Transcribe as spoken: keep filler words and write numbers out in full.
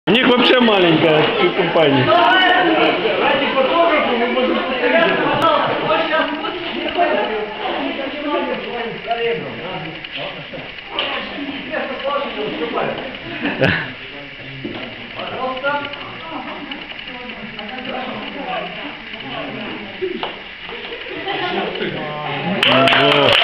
У них вообще маленькая компания. Ради фотографа мы можем посмотреть. Пожалуйста.